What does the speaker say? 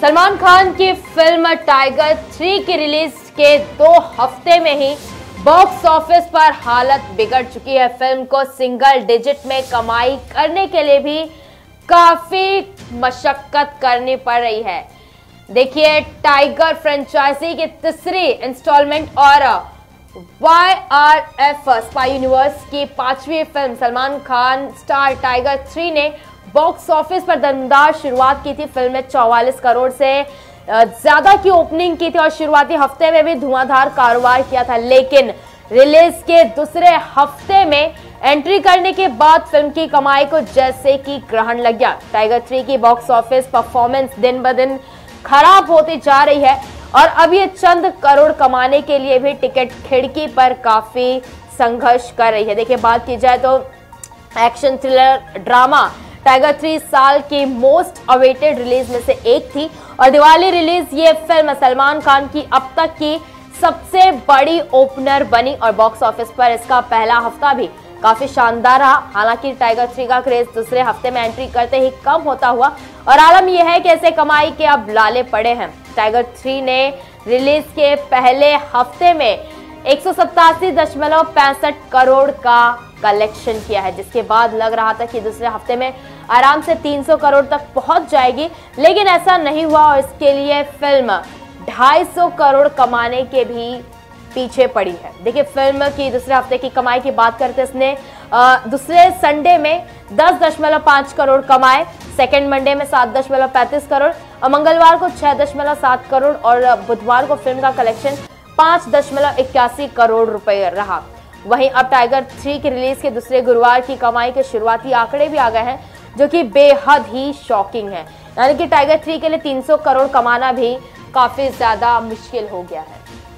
सलमान खान की film tiger 3 की release के 2 हफ्ते में ही बॉक्स ऑफिस पर हालत बिगड़ चुकी है। फिल्म को सिंगल डिजिट में कमाई करने के लिए भी काफी मशक्कत करनी पड़ रही है। देखिए, टाइगर फ्रेंचाइजी की तीसरी इंस्टॉलमेंट और YRF स्पाई यूनिवर्स की 5वीं film Salman Khan star tiger 3 ने बॉक्स ऑफिस पर दमदार शुरुआत की थी। फिल्म ने 44 करोड़ से ज्यादा की ओपनिंग की थी और शुरुआती हफ्ते में भी धुआंधार कारोबार किया था, लेकिन रिलीज के दूसरे हफ्ते में एंट्री करने के बाद फिल्म की कमाई को जैसे कि ग्रहण लग गया। टाइगर 3 की बॉक्स ऑफिस परफॉर्मेंस दिन ब दिन खराब होती जा रही है और अब ये चंद करोड़ कमाने के लिए भी टिकट खिड़की पर काफी संघर्ष कर रही है। देखिए, बात की जाए तो एक्शन थ्रिलर ड्रामा टाइगर 3 साल की मोस्ट अवेटेड रिलीज में से एक थी और दिवाली रिलीज ये फिल्म सलमान खान की अब तक की सबसे बड़ी ओपनर बनी और बॉक्स ऑफिस पर इसका पहला हफ्ता भी काफी शानदार रहा। हालांकि टाइगर 3 का क्रेज दूसरे हफ्ते में एंट्री करते ही कम होता हुआ और आलम यह है कि ऐसे कमाई के अब लाले पड़े हैं। टाइगर 3 ने रिलीज के पहले हफ्ते में 187.65 करोड़ का कलेक्शन किया है, जिसके बाद लग रहा था कि दूसरे हफ्ते में आराम से 300 करोड़ तक पहुंच जाएगी, लेकिन ऐसा नहीं हुआ और इसके लिए फिल्म 250 करोड़ कमाने के भी पीछे पड़ी है। देखिए, फिल्म की दूसरे हफ्ते की कमाई की बात करते इसने दूसरे संडे में 10.5 करोड़ कमाए, सेकेंड मंडे में 7.35 करोड़ और मंगलवार को 6.7 करोड़ और बुधवार को फिल्म का कलेक्शन 5.81 करोड़ रुपए रहा। वहीं अब टाइगर 3 की रिलीज के दूसरे गुरुवार की कमाई के शुरुआती आंकड़े भी आ गए हैं, जो कि बेहद ही शॉकिंग है। यानी कि टाइगर 3 के लिए 300 करोड़ कमाना भी काफी ज्यादा मुश्किल हो गया है।